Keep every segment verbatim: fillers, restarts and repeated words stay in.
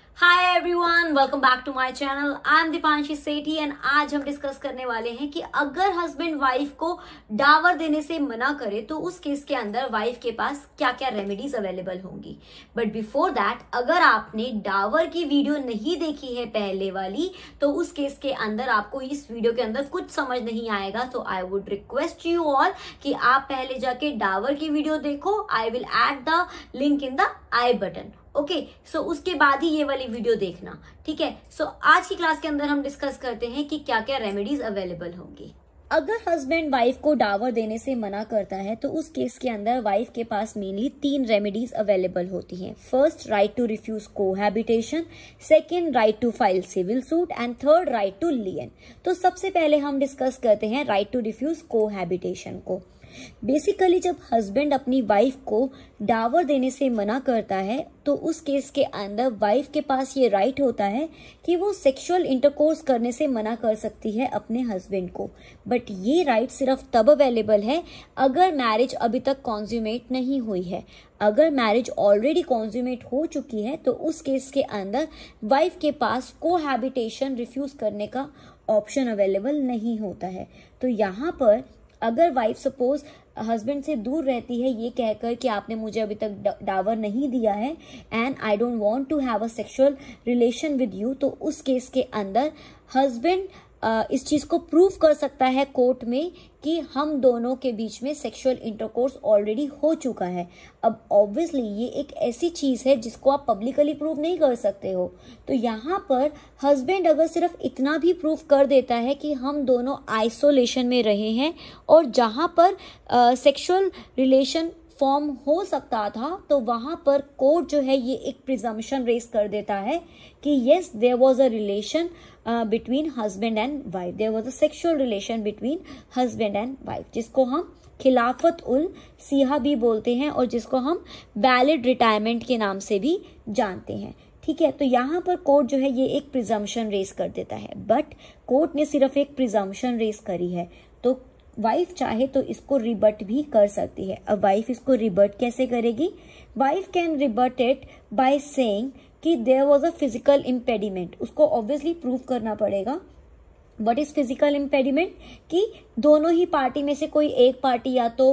Hi everyone, welcome back to my channel. I am Deepanshi Sethi and आज हम discuss करने वाले हैं कि अगर हस्बैंड वाइफ को डावर देने से मना करे तो उस केस के अंदर वाइफ के पास क्या क्या रेमेडीज अवेलेबल होंगी। बट बिफोर दैट, अगर आपने डावर की वीडियो नहीं देखी है पहले वाली, तो उस केस के अंदर आपको इस वीडियो के अंदर कुछ समझ नहीं आएगा। तो I would request you all कि आप पहले जाके डावर की वीडियो देखो। I will add the link in the I button. Okay okay, so so उसके बाद ही ये वाली वीडियो देखना, ठीक है। सो so, आज की क्लास के अंदर हम डिस्कस करते हैं कि क्या क्या रेमेडीज अवेलेबल होंगी। अगर हस्बैंड वाइफ को डावर देने से मना करता है तो उस केस के अंदर वाइफ के पास मेनली तीन रेमेडीज अवेलेबल होती हैं। First, right to refuse cohabitation, second, right to file civil suit and third, right to lien. तो सबसे पहले हम डिस्कस करते हैं राइट टू रिफ्यूज कोहैबिटेशन को। बेसिकली जब हस्बैंड अपनी वाइफ को डावर देने से मना करता है तो उस केस के अंदर वाइफ के पास ये राइट होता है कि वो सेक्सुअल इंटरकोर्स करने से मना कर सकती है अपने हस्बैंड को। बट ये राइट सिर्फ तब अवेलेबल है अगर मैरिज अभी तक कॉन्ज्यूमेट नहीं हुई है। अगर मैरिज ऑलरेडी कॉन्ज्यूमेट हो चुकी है तो उस केस के अंदर वाइफ के पास कोहैबिटेशन रिफ्यूज करने का ऑप्शन अवेलेबल नहीं होता है। तो यहाँ पर अगर वाइफ सपोज हस्बैंड से दूर रहती है ये कहकर कि आपने मुझे अभी तक डावर नहीं दिया है and I don't want to have a sexual relation with you, तो उस केस के अंदर हस्बैंड इस चीज को प्रूव कर सकता है कोर्ट में कि हम दोनों के बीच में सेक्सुअल इंटरकोर्स ऑलरेडी हो चुका है। अब ऑब्वियसली ये एक ऐसी चीज है जिसको आप पब्लिकली प्रूव नहीं कर सकते हो। तो यहाँ पर हस्बैंड अगर सिर्फ इतना भी प्रूव कर देता है कि हम दोनों आइसोलेशन में रहे हैं और जहाँ पर सेक्सुअल रिलेशन फॉर्म हो सकता था, तो वहां पर कोर्ट जो है ये एक प्रिजम्पशन रेज कर देता है कि yes there was a relation between husband and wife, there was a sexual relation between husband and wife, जिसको हम खिलाफत उल सिहा भी बोलते हैं और जिसको हम वैलिड रिटायरमेंट के नाम से भी जानते हैं। ठीक है, तो यहाँ पर कोर्ट जो है ये एक प्रिजम्पशन रेज कर देता है। बट कोर्ट ने सिर्फ एक प्रिजम्पशन रेज करी है, तो वाइफ चाहे तो इसको रिबट भी कर सकती है। अब वाइफ इसको रिबट कैसे करेगी? Wife can rebut it by saying कि there was a physical impediment. उसको ऑब्वियसली प्रूव करना पड़ेगा। What is physical impediment? कि दोनों ही पार्टी में से कोई एक पार्टी या तो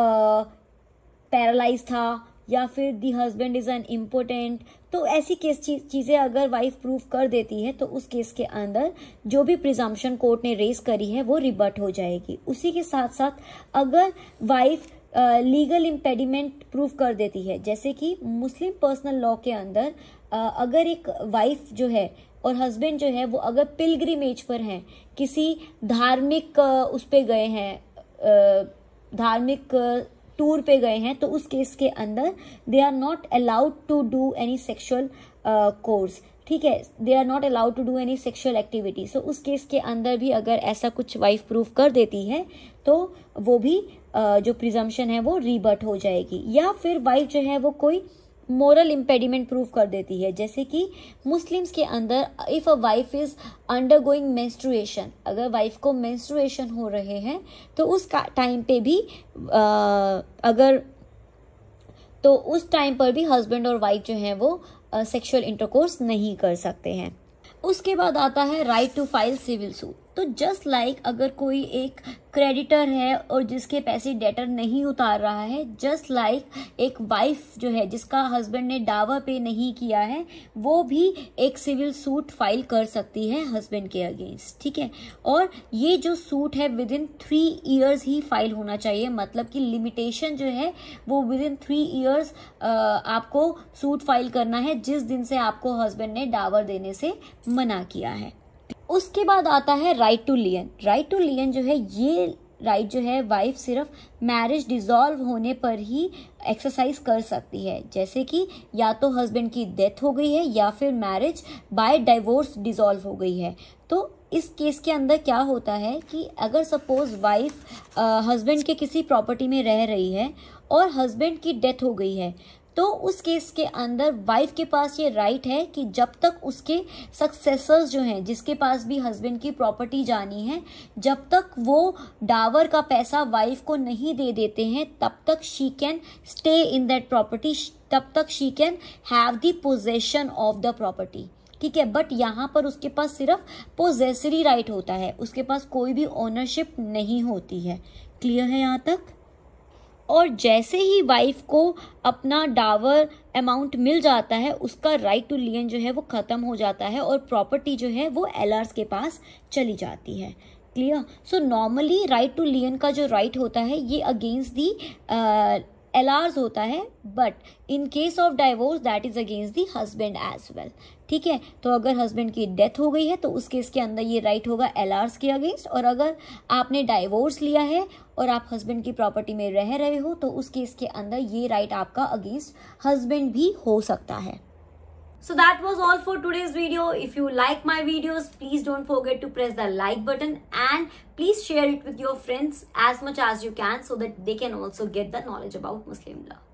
पैरालाइज था या फिर the husband is an important. तो ऐसी केस चीजें अगर वाइफ प्रूव कर देती है तो उस केस के अंदर जो भी प्रिजम्पशन कोर्ट ने रेज करी है वो रिबट हो जाएगी। उसी के साथ साथ अगर वाइफ लीगल इम्पेडिमेंट प्रूव कर देती है, जैसे कि मुस्लिम पर्सनल लॉ के अंदर uh, अगर एक वाइफ जो है और हस्बैंड जो है वो अगर पिलग्रिमेज पर हैं, किसी धार्मिक uh, उस पे गए हैं, uh, धार्मिक uh, टूर पे गए हैं, तो उस केस के अंदर they are not allowed to do any sexual course. ठीक है, they are not allowed to do any sexual activity. So उस केस के अंदर भी अगर ऐसा कुछ वाइफ प्रूफ कर देती है तो वो भी uh, जो प्रिजम्पशन है वो रीबट हो जाएगी। या फिर वाइफ जो है वो कोई मोरल इम्पेडिमेंट प्रूव कर देती है, जैसे कि मुस्लिम्स के अंदर if a wife is undergoing menstruation, अगर वाइफ को मेंस्ट्रुएशन हो रहे हैं तो उस टाइम पे भी आ, अगर तो उस टाइम पर भी हस्बैंड और वाइफ जो है वो सेक्सुअल इंटरकोर्स नहीं कर सकते हैं। उसके बाद आता है right to file civil suit. तो जस्ट लाइक like, अगर कोई एक क्रेडिटर है और जिसके पैसे डेटर नहीं उतार रहा है, जस्ट लाइक like एक वाइफ जो है जिसका हस्बैंड ने डावर पे नहीं किया है, वो भी एक सिविल सूट फाइल कर सकती है हस्बैंड के अगेंस्ट। ठीक है, और ये जो सूट है विद इन थ्री इयर्स ही फाइल होना चाहिए। मतलब कि लिमिटेशन जो है वो विद इन थ्री इयर्स आपको सूट फाइल करना है जिस दिन से आपको हस्बैंड ने डावर देने से मना किया है। उसके बाद आता है right to lien. Right to lien जो है ये राइट जो है वाइफ सिर्फ मैरिज डिसॉल्व होने पर ही एक्सरसाइज कर सकती है, जैसे कि या तो हस्बैंड की डेथ हो गई है या फिर मैरिज बाय डिवोर्स डिसॉल्व हो गई है। तो इस केस के अंदर क्या होता है कि अगर सपोज वाइफ हस्बैंड के किसी प्रॉपर्टी में रह रही है और हस्बैंड की डेथ हो गई है, तो उस केस के अंदर वाइफ के पास ये राइट है कि जब तक उसके सक्सेसर्स जो हैं, जिसके पास भी हस्बैंड की प्रॉपर्टी जानी है, जब तक वो डावर का पैसा वाइफ को नहीं दे देते हैं, तब तक she can stay in that property, तब तक she can have the possession of the property. ठीक है, बट यहाँ पर उसके पास सिर्फ पोजेसरी राइट होता है, उसके पास कोई भी ओनरशिप नहीं होती है। क्लियर है यहाँ तक? और जैसे ही वाइफ को अपना डावर अमाउंट मिल जाता है, उसका राइट टू लियन जो है वो खत्म हो जाता है और प्रॉपर्टी जो है वो एलआर्स के पास चली जाती है। Clear? So normally right to lien का जो राइट होता है ये अगेंस्ट दी एलआर्स होता है, but in case of divorce that is against the husband as well. ठीक है, तो अगर हस्बैंड की डेथ हो गई है तो उस केस के अंदर ये राइट होगा एलआर्स के अगेंस्ट, और अगर आपने डाइवोर्स लिया है और आप हस्बैंड की प्रॉपर्टी में रह रहे हो तो उस केस के अंदर ये राइट आपका अगेंस्ट हस्बैंड भी हो सकता है। So that was all for today's video. If you like my videos, please don't forget to press the like button and please share it with your friends as much as you can so that they can also get the knowledge about Muslim law.